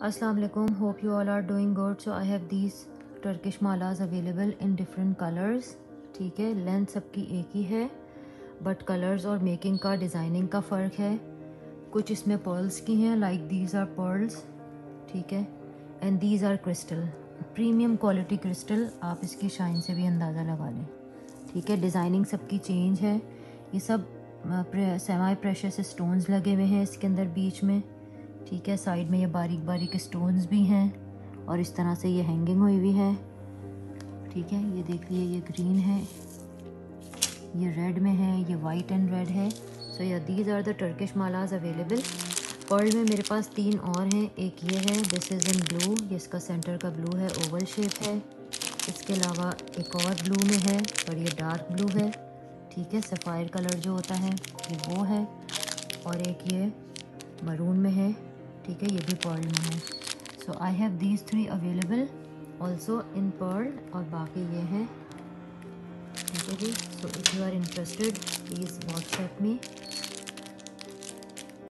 Assalamu alaikum, hope you all are doing good. So I have these Turkish malas available in different colors. ठीक है, length सबकी एक ही है but colours और मेकिंग का डिज़ाइनिंग का फ़र्क है। कुछ इसमें पर्ल्स की हैं, लाइक दीज आर पर्ल्स, ठीक है, and these are crystal, premium quality crystal. आप इसकी शाइन से भी अंदाज़ा लगा लें, ठीक है। डिज़ाइनिंग सबकी चेंज है। ये सब सेमी प्रेशस स्टोन्स लगे हुए हैं इसके अंदर बीच में, ठीक है। साइड में ये बारीक बारीक स्टोन्स भी हैं और इस तरह से ये हैंगिंग हुई हुई है, ठीक है। ये देखिए, ये ग्रीन है, ये रेड में है, ये वाइट एंड रेड है। सो या दीज आर द टर्किश मालाज अवेलेबल। पर्ल में मेरे पास 3 और हैं। एक ये है, दिस इज़ इन ब्लू, ये इसका सेंटर का ब्लू है, ओवल शेप है। इसके अलावा एक और ब्लू में है और ये डार्क ब्लू है, ठीक है। सफ़ायर कलर जो होता है ये वो है, और एक ये मरून में है, ठीक है, ये भी पर्ल में है। So I have these 3 available also in pearl, और बाकी ये हैं, ठीक है जी। So if you are interested please WhatsApp me.